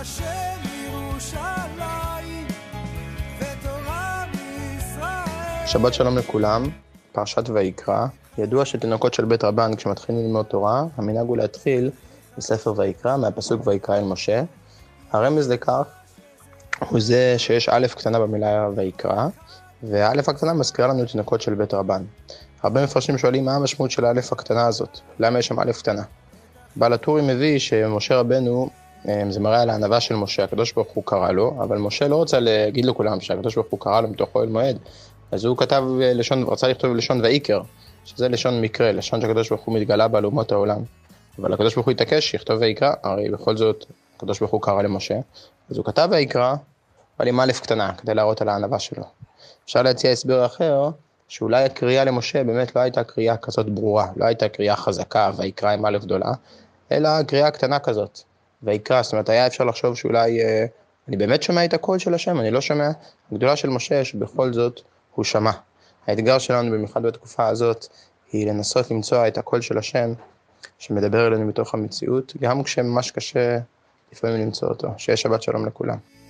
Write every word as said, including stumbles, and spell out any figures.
השם ירושלים ותורה מישראל. שבת שלום לכולם, פרשת ויקרא. ידוע שתינוקות של בית רבן כשמתחילים ללמוד תורה, המנהג הוא להתחיל בספר ויקרא מהפסוק ויקרא אל משה. הרמז לכך הוא זה שיש א' קטנה במילה ויקרא, והא' הקטנה מזכירה לנו תינוקות של בית רבן. הרבה מפרשים שואלים מה המשמעות של הא' הקטנה הזאת, למה יש שם א' קטנה. בעל הטורי מביא שמשה רבנו, זה מראה על הענווה של משה, הקדוש ברוך הוא קרא לו, אבל משה לא רוצה להגיד לכולם שהקדוש ברוך הוא קרא לו מתוך אוהל מועד, אז הוא כתב לשון, רצה לכתוב לשון ויקר, שזה לשון מקרה, לשון שהקדוש ברוך הוא מתגלה בה לאומות העולם. אבל הקדוש ברוך הוא התעקש שיכתוב ויקרא, הרי בכל זאת הקדוש ברוך הוא קרא למשה, אז הוא כתב ויקרא, אבל עם א' קטנה, כדי להראות על הענווה שלו. אפשר להציע הסבר אחר, שאולי הקריאה למשה באמת לא הייתה קריאה כזאת ברורה, לא הייתה קריאה חזקה ויקרא עם א' גדולה, אלא קריאה קטנה כזאת, ויקרא. זאת אומרת, היה אפשר לחשוב שאולי אה, אני באמת שומע את הקול של השם, אני לא שומע. הגדולה של משה שבכל זאת הוא שמע. האתגר שלנו במיוחד בתקופה הזאת היא לנסות למצוא את הקול של השם שמדבר אלינו מתוך המציאות, גם כשממש קשה לפעמים למצוא אותו. שיהיה שבת שלום לכולם.